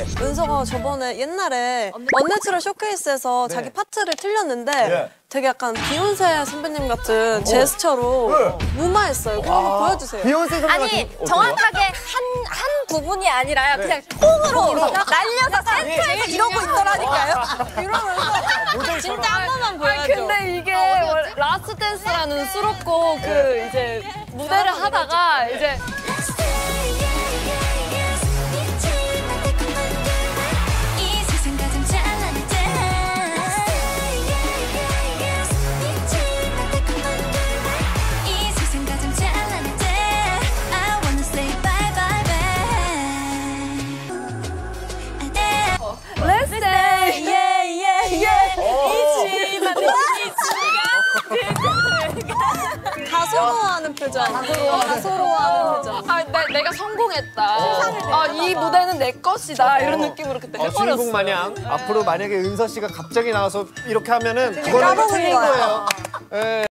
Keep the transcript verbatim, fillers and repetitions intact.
은서가 저번에 옛날에 언내추럴 쇼케이스에서 네. 자기 파트를 틀렸는데 네. 되게 약간 비욘세 선배님 같은 제스처로 네. 무마했어요. 그거 한번 보여주세요. 비욘세 선배가 아니 좀- 정확하게 한 한 부분이 아니라 네. 그냥 통으로 날려서 센터에서 이러고 있더라니까요. 이러면서 진짜 한 번만 보여줘. 근데 이게 원래 라스트 댄스라는 수록곡 그 이제 무대를 하다가 이제 이 세상 가장 찬란한 때 이 세상 가장 찬란한 때 I wanna say bye bye bye Let's say yeah yeah yeah 이지만 가소로워하는 표정. 가소로워하는 표정. 아, 내, 내가 성공했다. 아, 이 무대는 내 것이다. 이런 느낌으로 그때 어, 해버렸어. 주인공 마냥 앞으로 만약에 은서 씨가 갑자기 나와서 이렇게 하면은 그거는 까먹은 틀린 거야. 거예요. 예.